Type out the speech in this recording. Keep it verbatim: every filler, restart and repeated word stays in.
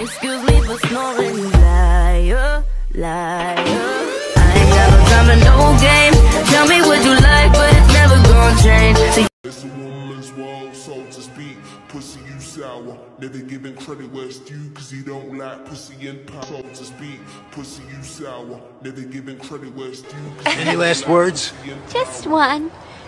Excuse me for snoring, liar, liar. I ain't got no time and no game. Tell me what you like, but it's never gonna change. See, it's a woman's world, so to speak. Pussy, you sour, never giving credit where it's due, cause he don't like pussy and power, so to speak. Pussy, you sour, never giving credit where it's due. Any last words? Just one.